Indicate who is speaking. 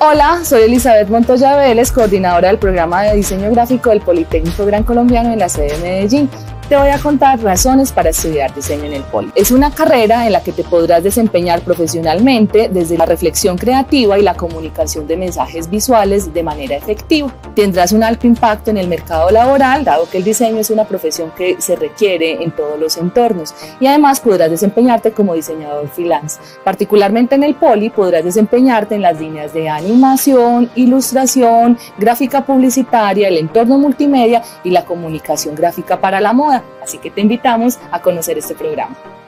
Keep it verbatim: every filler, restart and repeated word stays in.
Speaker 1: Hola, soy Elizabeth Montoya Vélez, coordinadora del programa de diseño gráfico del Politécnico Gran Colombiano en la sede de Medellín. Te voy a contar razones para estudiar diseño en el Poli. Es una carrera en la que te podrás desempeñar profesionalmente desde la reflexión creativa y la comunicación de mensajes visuales de manera efectiva. Tendrás un alto impacto en el mercado laboral, dado que el diseño es una profesión que se requiere en todos los entornos, y además podrás desempeñarte como diseñador freelance. Particularmente en el Poli podrás desempeñarte en las líneas de animación, ilustración, gráfica publicitaria, el entorno multimedia y la comunicación gráfica para la moda. Así que te invitamos a conocer este programa.